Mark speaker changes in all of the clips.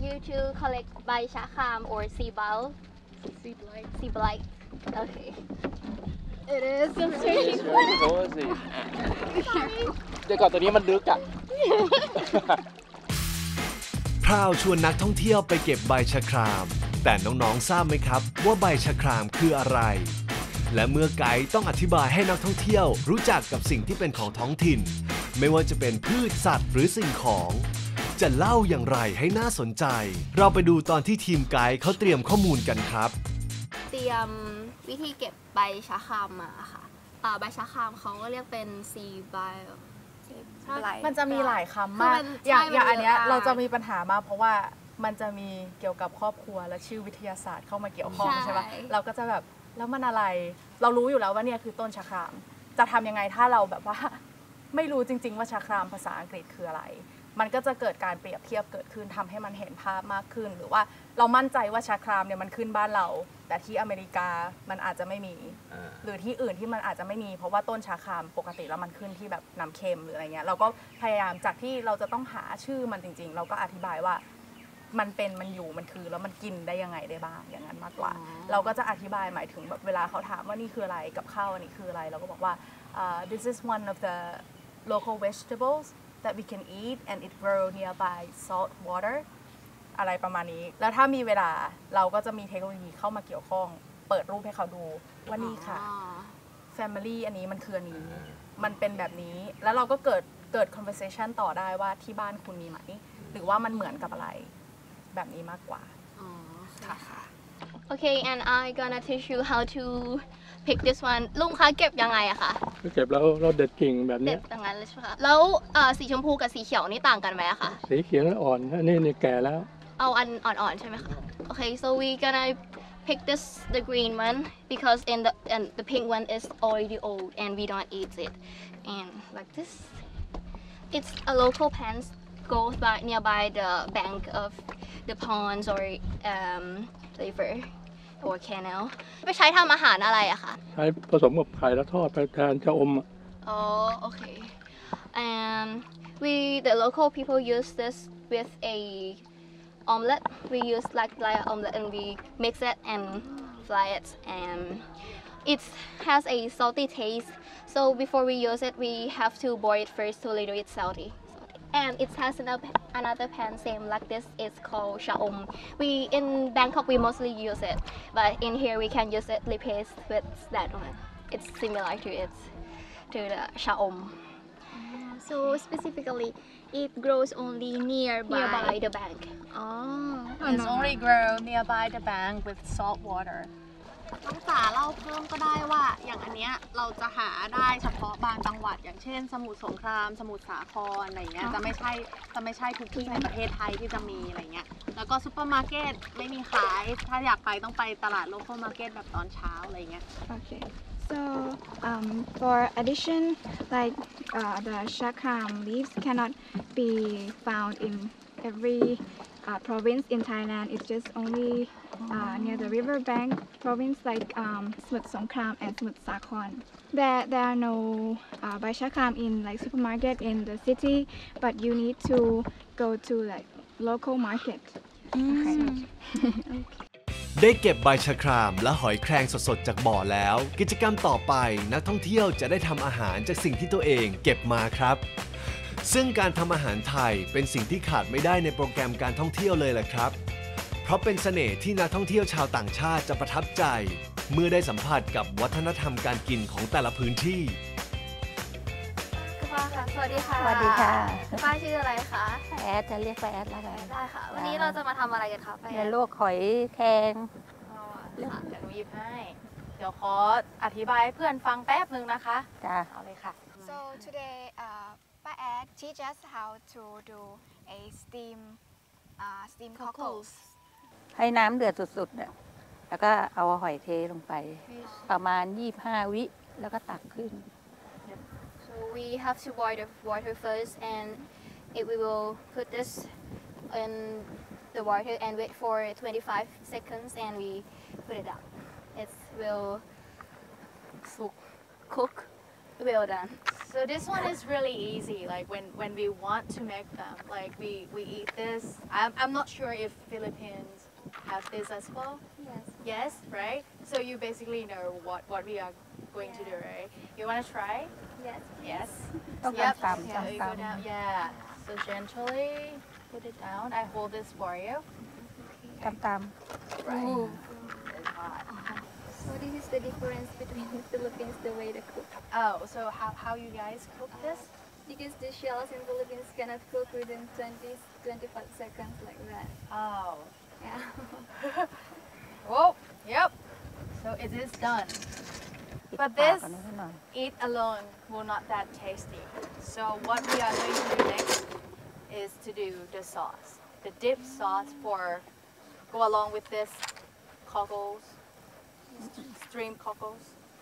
Speaker 1: you to collect by Shakam or sea ball? Sea blight. Okay. It is.
Speaker 2: It's very cozy เดี๋ยวก่อนตัวนี้มันลึกอ่ะ
Speaker 3: พราวชวนนักท่องเที่ยวไปเก็บใบชะครามแต่น้องๆทราบไหมครับว่าใบชะครามคืออะไรและเมื่อไกด์ต้องอธิบายให้นักท่องเที่ยวรู้จักกับสิ่งที่เป็นของท้องถิ่นไม่ว่าจะเป็นพืชสัตว์หรือสิ่งของจะเล่าอย่างไรให้น่าสนใจเราไปดูตอนที่ทีมไกด์เขาเตรียมข้อมูลกันครับ
Speaker 1: เตรียมวิธีเก็บใบชะครามมาค่ะใบชะครามเขาก็เรียกเป็นซีไบ
Speaker 4: มันจะมีหลายคำมากอย่างอันเนี้ยเราจะมีปัญหามากเพราะว่ามันจะมีเกี่ยวกับครอบครัวและชื่อวิทยาศาสตร์เข้ามาเกี่ยวข้องใช่ปะเราก็จะแบบแล้วมันอะไรเรารู้อยู่แล้วว่าเนี่ยคือต้นชะครามจะทำยังไงถ้าเราแบบว่าไม่รู้จริงๆว่าชะครามภาษาอังกฤษคืออะไรมันก็จะเกิดการเปรียบเทียบเกิดขึ้นทำให้มันเห็นภาพมากขึ้นหรือว่าเรามั่นใจว่าชะครามเนี่ยมันขึ้นบ้านเราแต่ที่อเมริกามันอาจจะไม่มีหรือที่อื่นที่มันอาจจะไม่มีเพราะว่าต้นชะครามปกติแล้วมันขึ้นที่แบบน้ำเค็มหรืออะไรเงี้ยเราก็พยายามจากที่เราจะต้องหาชื่อมันจริงๆเราก็อธิบายว่ามันเป็นมันอยู่มันคือแล้วมันกินได้ยังไงได้บ้างอย่างนั้นมากกว่าเราก็จะอธิบายหมายถึงแบบเวลาเขาถามว่านี่คืออะไรกับข้าวอันนี้คืออะไรเราก็บอกว่า this is one of the local vegetables that we can eat and it grow nearby salt water อะไรประมาณนี้แล้วถ้ามีเวลาเราก็จะมีเทคโนโลยีเข้ามาเกี่ยวข้องเปิดรูปให้เขาดูว่านี่ค่ะ family อันนี้มันคืออันนี้มันเป็นแบบนี้แล้วเราก็เกิด conversation ต่อได้ว่าที่บ้านคุณมีไหมหรือว่ามันเหมือนกับอะไรแบบนี้มากกว่าค่ะ
Speaker 1: Okay and I gonna teach you how to pick this one ลุงคะเก็บยังไงอะคะ
Speaker 5: เก็บแล้วเราเด็ดกิ่งแบบนี้
Speaker 1: เด็ดอย่างนั้นเลยใช่ไหมคะแล้วสีชมพูกับสีเขียวนี่ต่างกันไหมอะคะ
Speaker 5: สีเขียวอ่อนอันนี้แก่แล้ว
Speaker 1: เอาอันอ่อนๆใช่ไหมคะ Okay so we gonna pick the green one because the pink one is already old and we don't eat it and like this it's a local plant goes by nearby the bank of the ponds or river or canal ไปใช้ทำอาหารอะไรอะคะ
Speaker 5: ใช้ผสมกับไข่แล้วทอดไปแทนชะอม
Speaker 1: okay and the local people use this with a omelette we use like omelette and we mix it and fry it and it has a salty taste so before we use it we have to boil it first to little it salty and it has another pan same like this it's called shaom in Bangkok we mostly use it but in here we can use it replace with that one it's similar to the shaom
Speaker 6: so specifically it grows only nearby
Speaker 1: the bank
Speaker 4: it's only grow nearby the bank with salt waterต้องจ๋าเล่าเพิ่มก็ได้ว่าอย่างอันเนี้ยเราจะหาได้เฉพาะบางจังหวัดอย่างเช่นสมุทรสงครามสมุทรสาครอะไรเงี้ยจะไม่ใช่ทุกที่ในประเทศไทยที่จะมีอะไรเงี้ยแล้วก็ซุปเปอร์มาร์เก็ตไม่มีขายถ้าอยากไปต้องไปตลาดโลคอลมาร์เก็ตแบบตอนเช้าอะไรเงี้ย
Speaker 6: Okay so for addition like the shakram leaves cannot be found in every province in Thailand it's just only near the riverbank province like Samut Songkhram and Samut Sakhon. There are no Bai Shakram in like supermarket in the city, but you need to go to like local market. Okay.
Speaker 3: ได้เก็บใบชะครามและหอยแครงสดๆจากบ่อแล้วกิจกรรมต่อไปนักท่องเที่ยวจะได้ทำอาหารจากสิ่งที่ตัวเองเก็บมาครับซึ่งการทำอาหารไทยเป็นสิ่งที่ขาดไม่ได้ในโปรแกรมการท่องเที่ยวเลยแหละครับเพราะเป็นเสน่ห์ที่นักท่องเที่ยวชาวต่างชาติจะประทับใจเมื่อได้สัมผัสกับวัฒนธรรมการกินของแต่ละพื้นที่
Speaker 1: ป้าค่ะสวัสดีค่ะ
Speaker 7: สวัสดีค่ะ
Speaker 1: ป้าชื่ออะไรคะ
Speaker 7: แอดจะเรียกป้าแอดแล้วกัน
Speaker 1: ได้ค่ะวันนี้เราจะมาทำอะไรกันคะป้าแอด
Speaker 7: ลวกหอยแครง
Speaker 4: เดี๋ยวหนูหยิบให้เดี๋ยวขออธิบายให้เพื่อนฟังแป๊บนึงนะคะ
Speaker 7: จ้ะ
Speaker 4: เอาเลยค่ะ
Speaker 6: so todayป้าแอด teach us how to do a steam cockles
Speaker 7: ให้น้ำเดือดสุดๆเนี่ยแล้วก็เอาหอยเทลงไปประมาณ25วิแล้วก็ตักขึ้น
Speaker 1: so we have to boil the water first and we will put this in the water and wait for 25 seconds and we put it up it will cook well done
Speaker 4: So this one is really easy. Like when we want to make them, like we eat this. I'm not sure if Philippines have this as well.
Speaker 1: Yes.
Speaker 4: Yes, right? So you basically know what we are going to do, right? You want to try?
Speaker 1: Yes.
Speaker 4: Yes.
Speaker 7: ต้อง
Speaker 4: Yep.
Speaker 7: ตำ
Speaker 4: Yeah, you
Speaker 7: ตำ
Speaker 4: go down. Yeah. So gently put it down. I hold this for you.
Speaker 7: ตำต
Speaker 4: Right. It's hot.
Speaker 1: What is the difference between the Philippines the way they cook?
Speaker 4: Oh, so how you guys cook this?
Speaker 1: Because the shells in Philippines cannot cook within 25 seconds like that.
Speaker 4: Oh.
Speaker 1: Yeah.
Speaker 4: Oh, yep. So it is done.
Speaker 7: ำ
Speaker 4: But
Speaker 7: ปาก
Speaker 4: this
Speaker 7: ก่อนนิดหน่อย
Speaker 4: eat alone will not that tasty. So what we are going to do next is to do the sauce. The dip sauce for go along with this cockles, stream cockles.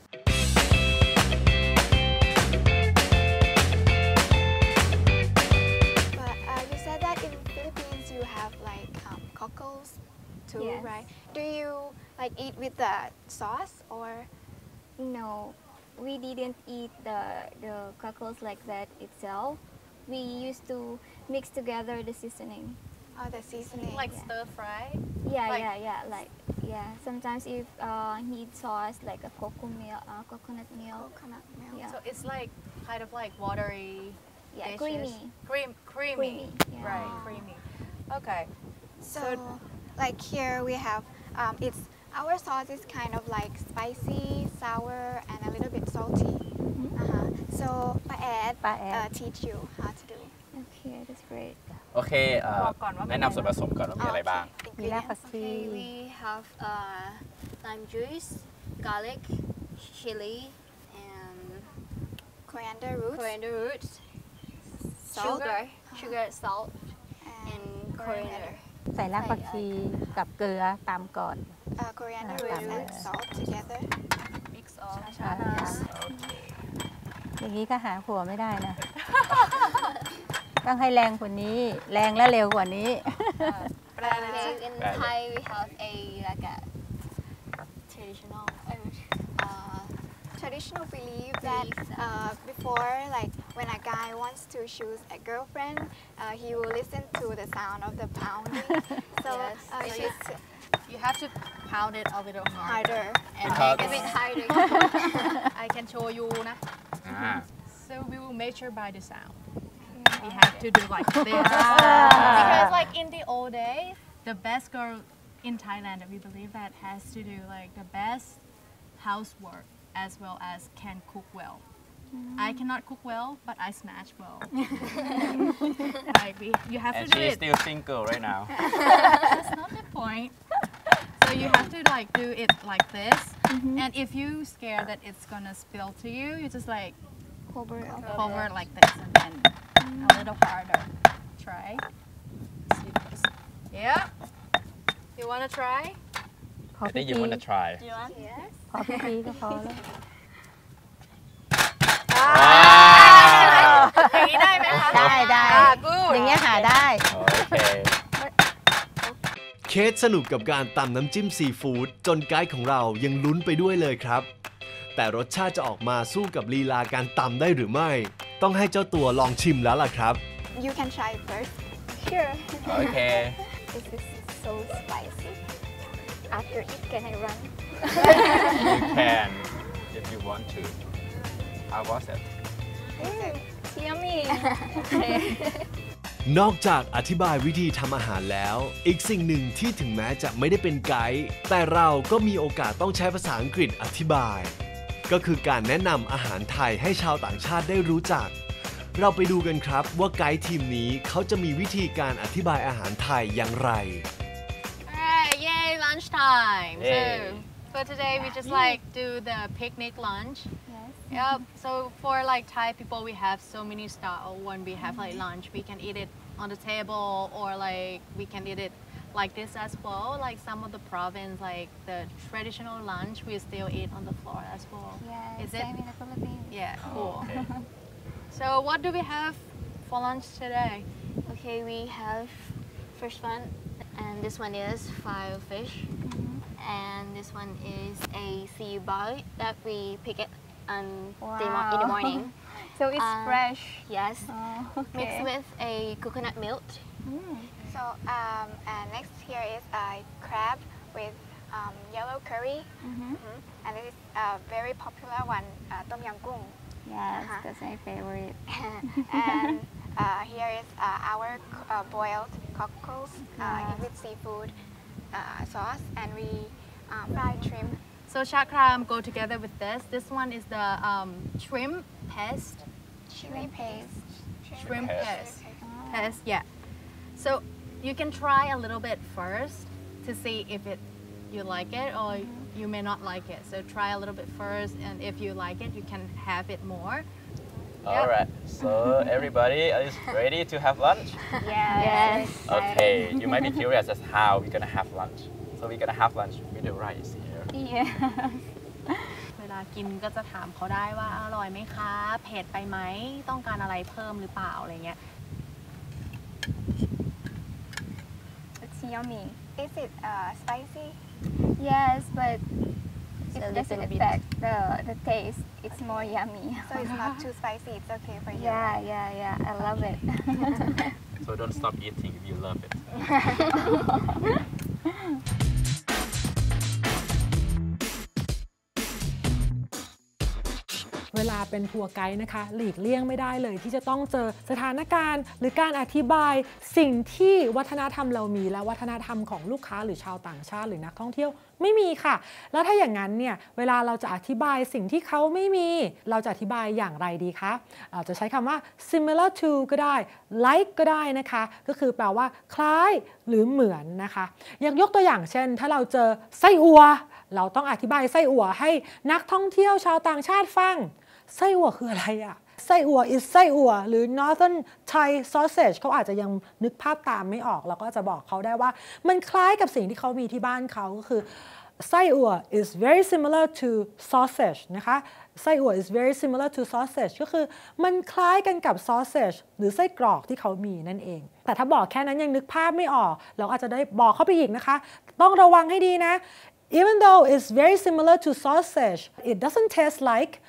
Speaker 6: But you said that in Philippines you have like cockles too,
Speaker 1: Yes.
Speaker 6: right? Do you like eat with the sauce or?
Speaker 1: No, we didn't eat the cockles like that itself. We used to mix together the seasoning.
Speaker 6: The seasoning.
Speaker 4: Like stir fry.
Speaker 1: Yeah,
Speaker 4: Like-
Speaker 1: yeah. Sometimes if need sauce like a coconut milk.
Speaker 6: Coconut milk.
Speaker 1: Yeah.
Speaker 4: So it's like kind of like watery.
Speaker 1: Yeah,
Speaker 4: dishes.
Speaker 1: creamy.
Speaker 4: Creamy.
Speaker 1: Creamy, yeah.
Speaker 4: Right, creamy. Okay.
Speaker 6: So, like here we have, it's our sauce is kind of like spicy, sour, and a little bit salty. So, Paed,
Speaker 7: ป้าแอด
Speaker 6: teach you how to do.
Speaker 1: Okay, that's great.
Speaker 2: โอเค
Speaker 4: บอกก่อนว่าเป็น
Speaker 2: แนะนำส่วนผสมก่อนว่ามีอะไรบ้าง
Speaker 7: มีรากผักชี
Speaker 1: Okay, we have lime juice, garlic, chili, and
Speaker 6: Coriander roots,
Speaker 1: coriander roots,
Speaker 6: salt,
Speaker 1: sugar, salt,
Speaker 6: and
Speaker 1: and coriander.
Speaker 7: ใส่รากผักชีกับเกลือตามก่อน
Speaker 6: coriander roots and salt together.
Speaker 4: Mix all.
Speaker 7: อย่างนี้ก็หาผัวไม่ได้นะ ต้องให้แรงกว่านี้ แรงและเร็วกว่านี้
Speaker 1: Okay, in
Speaker 2: Right.
Speaker 1: Thai we have like a traditional.
Speaker 6: Traditional belief that before, like when a guy wants to choose a girlfriend, he will listen to the sound of the pounding. So
Speaker 1: Yes.
Speaker 6: which is
Speaker 4: You have to pound it a little harder.
Speaker 6: harder.
Speaker 4: And
Speaker 2: Because-
Speaker 4: make
Speaker 1: A bit
Speaker 4: it
Speaker 1: harder.
Speaker 4: I can show you นะ
Speaker 2: อ่า
Speaker 4: So we will measure by the sound. We have to do like this.
Speaker 7: Ah.
Speaker 4: Because like in the old days, the best girl in Thailand that we believe that has to do like the best housework as well as can cook well. I cannot cook well, but I smash well. Like you have to
Speaker 2: and
Speaker 4: do
Speaker 2: she's
Speaker 4: it.
Speaker 2: still single right now
Speaker 4: That's not the point. So you have to like do it like this. And if you scared that it's gonna spill to you, you just like cover like this and then a little harder. Try. Yeah. You wanna try?
Speaker 7: พอ
Speaker 2: I
Speaker 7: พิ
Speaker 2: think you
Speaker 7: ธี
Speaker 2: want to try
Speaker 1: Yes.
Speaker 7: พอพิธีก็พอแล้ว
Speaker 4: อย่างนี้ได้ไหมคะ
Speaker 7: ได้ได้
Speaker 4: good
Speaker 7: อย่างเงี้ยหาได้
Speaker 2: โอเค
Speaker 3: เคสสนุกกับการตำน้ำจิ้มซีฟู้ดจนไกด์ของเรายังลุ้นไปด้วยเลยครับ แต่รสชาติจะออกมาสู้กับลีลาการตำได้หรือไม่ ต้องให้เจ้าตัวลองชิมแล้วล่ะครับ
Speaker 6: You can try first.
Speaker 1: Sure.
Speaker 2: โอเค
Speaker 1: This is so spicy. After it, can I run?
Speaker 2: you can if you want to how was it
Speaker 1: Yummy.
Speaker 3: นอกจากอธิบายวิธีทำอาหารแล้ว อีกสิ่งหนึ่งที่ถึงแม้จะไม่ได้เป็นไกด์แต่เราก็มีโอกาสต้องใช้ภาษาอังกฤษอธิบาย ก็คือการแนะนำอาหารไทยให้ชาวต่างชาติได้รู้จัก เราไปดูกันครับว่าไกด์ทีมนี้เขาจะมีวิธีการอธิบายอาหารไทยอย่างไร
Speaker 4: Alright, yay, lunchtime.
Speaker 2: Yay.
Speaker 4: So today we just like do the picnic lunch.
Speaker 1: Yes.
Speaker 4: Yep. So for like Thai people, we have so many style. When we have like lunch, we can eat it on the table, or like we can eat it like this as well. Like some of the province, like the traditional lunch, we still eat on the floor as well.
Speaker 1: Yeah,
Speaker 4: Is it?
Speaker 1: same in the Philippines.
Speaker 4: Yeah, cool.
Speaker 2: Okay.
Speaker 4: So what do we have for lunch today?
Speaker 1: Okay, we have first one, and this one is fried fish, and this one is a sea bite that we pick it in the morning.
Speaker 6: So it's fresh.
Speaker 1: Yes.
Speaker 6: Oh, okay.
Speaker 1: Mixed with a coconut milk.
Speaker 6: So next here is crab with yellow curry, and this is a very popular one, tom yum goong.
Speaker 8: Yes, that's my favorite.
Speaker 6: And here is our boiled cockles with seafood sauce, and we fried shrimp.
Speaker 4: So chakram go together with this. This one is the shrimp paste.
Speaker 6: Chili paste.
Speaker 4: Shrimp paste. Paste, yeah. So you can try a little bit first to see if you like it or you may not like it. So try a little bit first, and if you like it, you can have it more.
Speaker 2: All right, so everybody is ready to have lunch?
Speaker 8: Yes.
Speaker 2: Okay, you might be curious as how we're gonna have lunch. So we're gonna have lunch with the rice here.
Speaker 8: Yeah.
Speaker 4: เวลากินก็จะถามเขาได้ว่าอร่อยไหมคะเผ็ดไปไหมต้องการอะไรเพิ่มหรือเปล่าอะไรเงี้ย
Speaker 6: It's yummy. Is it spicy?
Speaker 8: Yes, but it
Speaker 1: a
Speaker 8: doesn't
Speaker 1: little bit.
Speaker 8: affect the taste. It's more yummy.
Speaker 6: So it's not too spicy. It's okay for you.
Speaker 8: Yeah. I love it.
Speaker 2: So don't stop eating if you love it.
Speaker 9: เวลาเป็นทัวร์ไกด์นะคะหลีกเลี่ยงไม่ได้เลยที่จะต้องเจอสถานการณ์หรือการอธิบายสิ่งที่วัฒนธรรมเรามีและวัฒนธรรมของลูกค้าหรือชาวต่างชาติหรือนักท่องเที่ยวไม่มีค่ะแล้วถ้าอย่างนั้นเนี่ยเวลาเราจะอธิบายสิ่งที่เขาไม่มีเราจะอธิบายอย่างไรดีคะเราจะใช้คำว่า similar to ก็ได้ like ก็ได้นะคะก็คือแปลว่าคล้ายหรือเหมือนนะคะยกตัวอย่างเช่นถ้าเราเจอไส้อั่วเราต้องอธิบายไส้อั่วให้นักท่องเที่ยวชาวต่างชาติฟังไส้อั่วคืออะไรอะไส้อั่ว is ไส้อั่วหรือ Northern Thai sausage เขาอาจจะยังนึกภาพตามไม่ออกเราก็จะบอกเขาได้ว่ามันคล้ายกับสิ่งที่เขามีที่บ้านเขาก็คือไส้อั่ว is very similar to sausage นะคะไส้อั่ว is very similar to sausage ก็คือมันคล้ายกันกับ sausage หรือไส้กรอกที่เขามีนั่นเองแต่ถ้าบอกแค่นั้นยังนึกภาพไม่ออกเราอาจจะได้บอกเข้าไปอีกนะคะต้องระวังให้ดีนะEven though it's very similar to sausage, it doesn't taste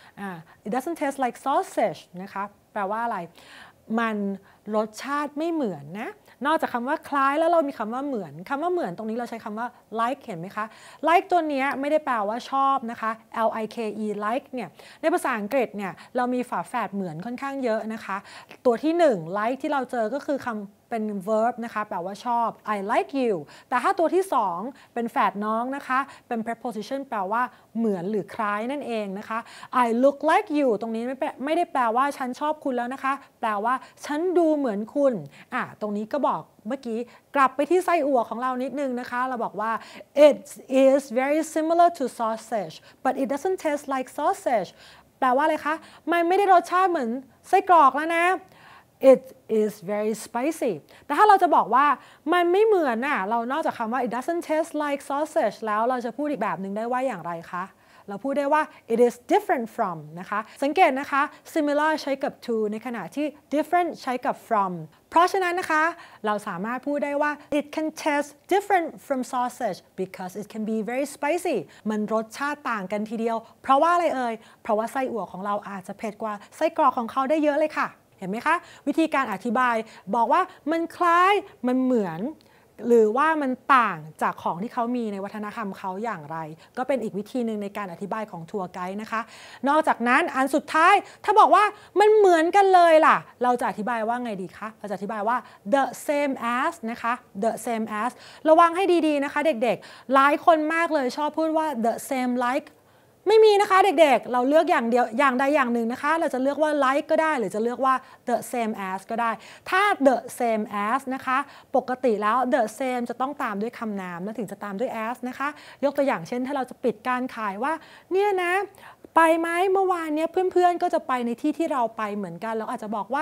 Speaker 9: like sausage นะคะแปลว่าอะไรมันรสชาติไม่เหมือนนะนอกจากคำว่าคล้ายแล้วเรามีคำว่าเหมือนคำว่าเหมือนตรงนี้เราใช้คำว่า like เห็นไหมคะ like ตัวนี้ไม่ได้แปลว่าชอบนะคะ like like เนี่ยในภาษาอังกฤษเนี่ยเรามีฝาแฝดเหมือนค่อนข้างเยอะนะคะตัวที่1 like ที่เราเจอก็คือคำเป็น verb นะคะแปลว่าชอบ I like you แต่ถ้าตัวที่2เป็นแฝดน้องนะคะเป็น preposition แปลว่าเหมือนหรือคล้ายนั่นเองนะคะ I look like you ตรงนี้ไม่ได้แปลว่าฉันชอบคุณแล้วนะคะแปลว่าฉันดูเหมือนคุณตรงนี้ก็บอกเมื่อกี้กลับไปที่ไส้อั่วของเรานิดนึงนะคะเราบอกว่า it is very similar to sausage but it doesn't taste like sausage แปลว่าอะไรคะมันไม่ได้รสชาติเหมือนไส้กรอกแล้วนะIt is very spicy แต่ถ้าเราจะบอกว่ามันไม่เหมือนเรานอกจากคำว่า it doesn't taste like sausage แล้วเราจะพูดอีกแบบหนึ่งได้ว่าอย่างไรคะเราพูดได้ว่า it is different from นะคะสังเกตนะคะ similar ใช้กับ to ในขณะที่ different ใช้กับ from เพราะฉะนั้นนะคะเราสามารถพูดได้ว่า it can taste different from sausage because it can be very spicy มันรสชาติต่างกันทีเดียวเพราะว่าอะไรเอ่ยเพราะว่าไส้อั่วของเราอาจจะเผ็ดกว่าไส้กรอกของเขาได้เยอะเลยค่ะเห็นไหมคะวิธีการอธิบายบอกว่ามันคล้ายมันเหมือนหรือว่ามันต่างจากของที่เขามีในวัฒนธรรมเขาอย่างไรก็เป็นอีกวิธีหนึ่งในการอธิบายของทัวร์ไกด์นะคะนอกจากนั้นอันสุดท้ายถ้าบอกว่ามันเหมือนกันเลยล่ะเราจะอธิบายว่าไงดีคะเราจะอธิบายว่า the same as นะคะ the same as ระวังให้ดีๆนะคะเด็กๆหลายคนมากเลยชอบพูดว่า the same likeไม่มีนะคะเด็กๆเราเลือกอย่างเดียวอย่างใดอย่างหนึ่งนะคะเราจะเลือกว่า like ก็ได้หรือจะเลือกว่า the same as ก็ได้ถ้า the same as นะคะปกติแล้ว the same จะต้องตามด้วยคำนามแล้วถึงจะตามด้วย as นะคะยกตัวอย่างเช่นถ้าเราจะปิดการขายว่าเนี่ยนะไปไหมเมื่อวานเนี้ยเพื่อนๆก็จะไปในที่ที่เราไปเหมือนกันเราอาจจะบอกว่า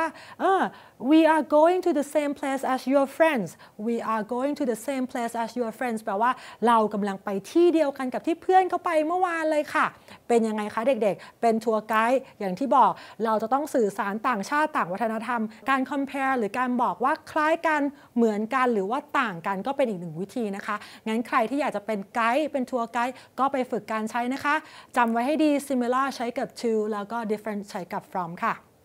Speaker 9: we are going to the same place as your friends we are going to the same place as your friends แปลว่าเรากำลังไปที่เดียวกันกับที่เพื่อนเขาไปเมื่อวานเลยค่ะเป็นยังไงคะเด็กๆเป็นทัวร์ไกด์อย่างที่บอกเราจะต้องสื่อสารต่างชาติต่างวัฒนธรรมการ compare หรือการบอกว่าคล้ายกันเหมือนกันหรือว่าต่างกันก็เป็นอีกหนึ่งวิธีนะคะงั้นใครที่อยากจะเป็นไกด์เป็นทัวร์ไกด์ก็ไปฝึกการใช้นะคะจำไว้ให้ดี similar ใช้กับ to แล้วก็ different ใช้กับ from ค่ะ